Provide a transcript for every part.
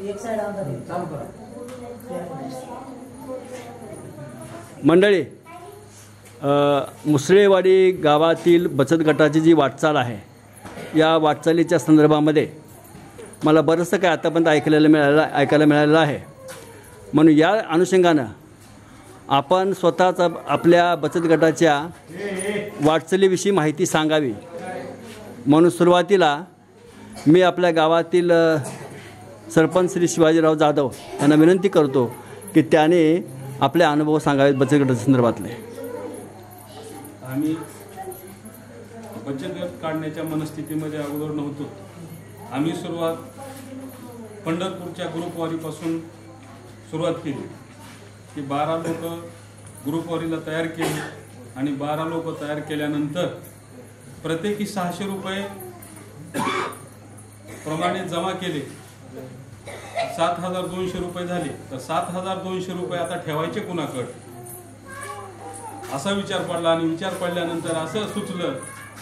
मंडळी, मुसळेवाडी गावातील बचत गटाची जी वाटचाल आहे, या वाटचालीच्या संदर्भामध्ये मला बरंचसं काय आतापर्यंत ऐकायला मिळालेलं आहे. म्हणून या अनुषंगानं आपण स्वतःच आपल्या बचत गटाच्या वाटचालीविषयी माहिती सांगावी. म्हणून सुरुवातीला मी आपल्या गावातील सरपंच श्री शिवाजीराव जाधव यांना विनंती करतो की त्याने आपले अनुभव सांगावेत बचत गटाच्या संदर्भातले. आम्ही बचत गट काढण्याच्या मनस्थितीमध्ये अगोदर नव्हतो. आम्ही सुरुवात पंढरपूरच्या ग्रुपवारीपासून सुरुवात केली की 12 लोक ग्रुपवारीला तयार केली आणि 12 लोक तयार केल्यानंतर प्रत्येकी 600 रुपये प्रमाणे जमा केले. 7,200 रुपये झाले. तर 7,200 रुपये आता ठेवायचे कुणाकडे असा विचार पडला. आणि विचार पडल्यानंतर असं सुचलं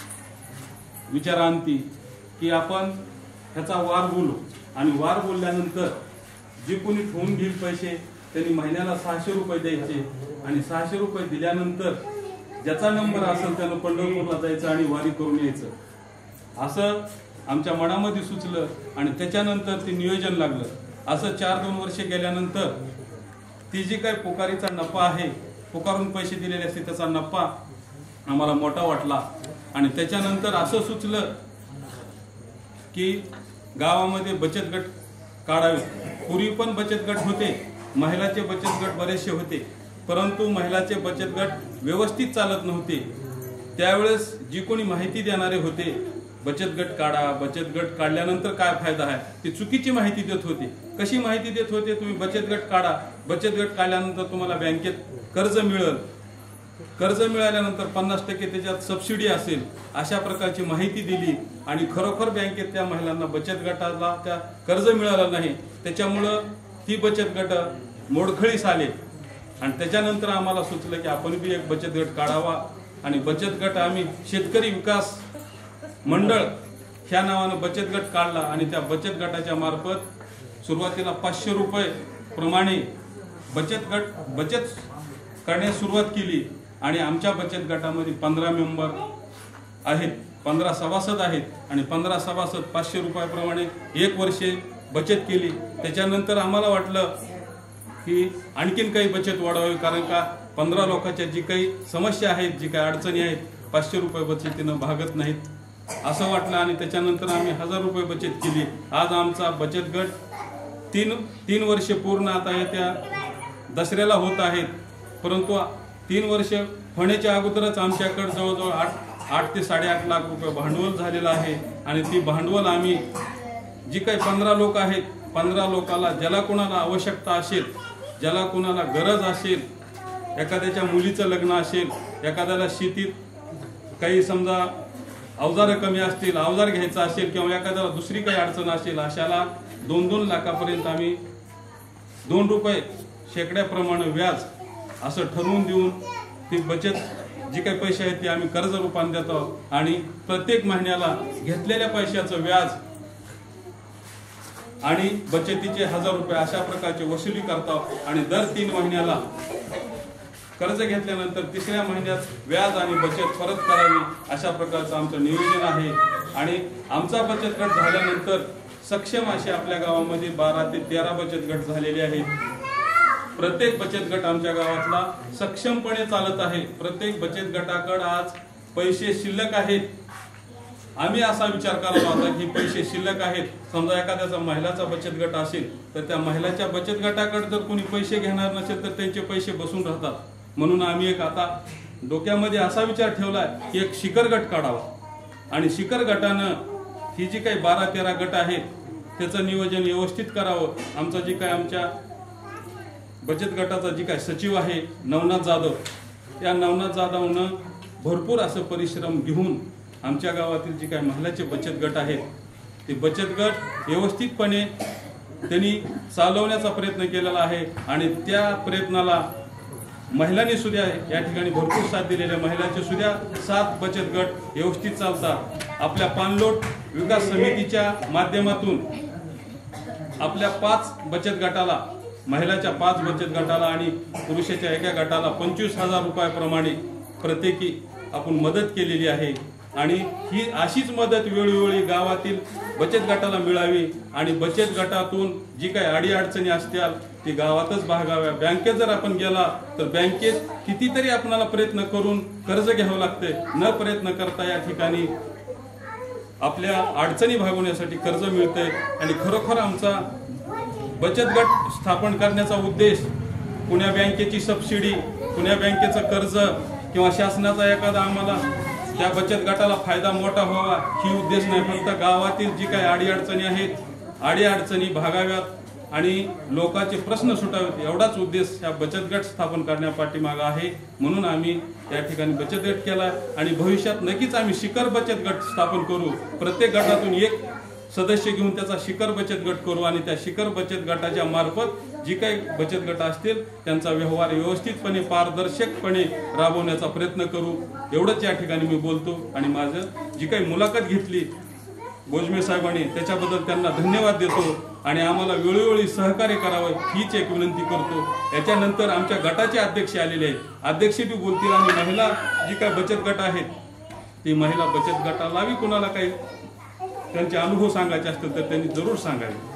विचारांती की आपण ह्याचा वार बोलू. आणि वार बोलल्यानंतर जे कोणी ठेवून घेईल पैसे त्यांनी महिन्याला 600 रुपये द्यायचे. आणि 600 रुपये दिल्यानंतर ज्याचा नंबर असेल त्यानं पंढरपूरला जायचं आणि वारी करून यायचं. असं आमच्या मनामध्ये सुचलं आणि त्याच्यानंतर ते नियोजन लागलं. असं 4-2 वर्षे गेल्यानंतर ती जी काही पुकारीचा नफा आहे, पुकारून पैसे दिलेले असते त्याचा नफा आम्हाला मोठा वाटला. आणि त्याच्यानंतर असं सुचलं की गावामध्ये बचत गट काढावे. पूर्वी पण बचत गट होते, महिलाचे बचत गट बरेचसे होते, परंतु महिलाचे बचत गट व्यवस्थित चालत नव्हते. त्यावेळेस जी कोणी माहिती देणारे होते, बचत गट काढा, बचत गट काढल्यानंतर काय फायदा आहे, ती चुकीची माहिती देत होते. कशी माहिती देत होते, तुम्ही बचत गट काढा, बचत गट काढल्यानंतर तुम्हाला बँकेत कर्ज मिळेल, कर्ज मिळाल्यानंतर 50% त्याच्यात सबसिडी असेल, अशा प्रकारची माहिती दिली. आणि खरोखर बँकेत त्या महिलांना बचत गटाला त्या कर्ज मिळालं नाही. त्याच्यामुळं ती बचत गट मोडखळीस आले. आणि त्याच्यानंतर आम्हाला सुचलं की आपण बी एक बचत गट काढावा. आणि बचत गट आम्ही शेतकरी विकास मंडळ ह्या नावानं बचत गट काढला. आणि त्या बचत गटाच्या मार्फत सुरुवातीला 500 रुपये प्रमाणे बचत करण्यास सुरुवात केली. आणि आमच्या बचत गटामध्ये 15 मेंबर आहेत, 15 सभासद आहेत. आणि 15 सभासद 500 रुपयाप्रमाणे 1 वर्षे बचत केली. त्याच्यानंतर आम्हाला वाटलं की आणखीन काही बचत वाढवावी, कारण का 15 लोकांच्या जी काही समस्या आहेत, जी काही अडचणी आहेत, 500 रुपये बचतीनं भागत नाहीत असं वाटलं. आणि त्याच्यानंतर आम्ही 1000 रुपये बचत केली. आज आमचा बचत गट 3 वर्षे पूर्ण आता येत्या दसऱ्याला होत आहेत. परंतु 3 वर्ष होण्याच्या अगोदरच आमच्याकडे जवळजवळ 8 ते 8.5 लाख रुपये भांडवल झालेलं आहे. आणि ती भांडवल आम्ही जी काही 15 लोक आहेत, 15 लोकाला ज्याला कोणाला आवश्यकता असेल, ज्याला कोणाला गरज असेल, एखाद्याच्या मुलीचं लग्न असेल, एखाद्याला शेतीत काही समजा अवजारं कमी असतील, अवजार घ्यायचं असेल, किंवा एखाद्याला दुसरी काही अडचण असेल, अशाला 2-2 लाखापर्यंत आम्ही 2 रुपये शेकड्याप्रमाणे व्याज असं ठरवून देऊन ती बचत जी काही पैसे आहेत ते आम्ही कर्ज रूपाने देतो. आणि प्रत्येक महिन्याला घेतलेल्या पैशाचं व्याज आणि बचतीचे 1000 रुपये अशा प्रकारची वसुली करतो. आणि दर 3 महिन्याला कर्ज घेतल्यानंतर 3ऱ्या महिन्यात व्याज आणि बचत परत करावी, अशा प्रकारचं आमचं नियोजन आहे. आणि आमचा बचत गट झाल्यानंतर सक्षम असे आपल्या गावामध्ये 12 ते 13 बचत गट झालेले आहेत. प्रत्येक बचत गट आमच्या गावातला सक्षमपणे चालत आहे. प्रत्येक बचत गटाकडे आज पैसे शिल्लक आहेत. आम्ही असा विचार करावा होता की पैसे शिल्लक आहेत, समजा एखाद्याचा महिलाचा बचत गट असेल तर त्या महिलाच्या बचत गटाकडे जर कोणी पैसे घेणार नसेल तर त्यांचे पैसे बसून राहतात. म्हणून आम्ही एक आता डोक्यामध्ये असा विचार ठेवलाय की एक शिखर गट काढावा. आणि शिखर गटानं ही जी काही 12-13 गट आहेत त्याचं नियोजन व्यवस्थित करावं. आमचा जी काय आमच्या बचत गटाचा जी काय सचिव आहे नवनाथ जाधव, या नवनाथ जाधवनं भरपूर असं परिश्रम घेऊन आमच्या गावातील जी काही महिलाचे बचत गट आहेत ते बचत गट व्यवस्थितपणे त्यांनी चालवण्याचा प्रयत्न केलेला आहे. आणि त्या प्रयत्नाला महिलांनी सुद्धा या ठिकाणी भरपूर साथ दिलेल्या महिलांचे सुद्धा 7 बचत गट व्यवस्थित चालतात. आपल्या पाणलोट विकास समितीच्या माध्यमातून आपल्या 5 बचत गटाला, महिलाच्या 5 बचत गटाला आणि पुरुषाच्या एका गटाला 25,000 रुपयाप्रमाणे प्रत्येकी आपण मदत केलेली आहे आणि ही अशीच मदत वेळोवेळी गावातील बचत गटाला मिळावी आणि बचत गटातून जी काही अडीअडचणी असतील ती गावातच भागाव्या. बँकेत जर आपण गेला तर बँकेत कितीतरी आपल्याला प्रयत्न करून कर्ज घ्यावं लागते. न प्रयत्न करता या ठिकाणी आपल्या अडचणी भागवण्यासाठी कर्ज मिळते आणि खरोखर आमचा बचत गट स्थापन करण्याचा उद्देश कुण्या बँकेची सबसिडी, कुण्या बँकेचं कर्ज किंवा शासनाचा एखादा आम्हाला त्या बचत गटाला फायदा मोठा व्हावा ही उद्देश नाही. फक्त गावातील जी काही अडीअडचणी आहेत, अडीअडचणी भागाव्यात आणि लोकांचे प्रश्न सुटावेत एवढाच उद्देश ह्या बचत गट स्थापन करण्यापाठीमागे आहे. म्हणून आम्ही या ठिकाणी बचत गट केला आणि भविष्यात नक्कीच आम्ही शिखर बचत गट स्थापन करू. प्रत्येक गटातून एक सदस्य घेऊन त्याचा शिखर बचत गट करू आणि त्या शिखर बचत गटाच्या मार्फत जी काही बचत गट असतील त्यांचा व्यवहार व्यवस्थितपणे पारदर्शकपणे राबवण्याचा प्रयत्न करू. एवढंच या ठिकाणी मी बोलतो आणि माझं जी काही मुलाखत घेतली गोजमे साहेबांनी त्याच्याबद्दल त्यांना धन्यवाद देतो आणि आम्हाला वेळोवेळी सहकार्य करावं हीच एक विनंती करतो. याच्यानंतर आमच्या गटाचे अध्यक्ष आलेले आहेत, अध्यक्ष बी बोलतील आणि महिला जी काही बचत गट आहेत ती महिला बचत गटालाही कुणाला काही त्यांचे अनुभव सांगायचे असतील तर त्यांनी जरूर सांगावे.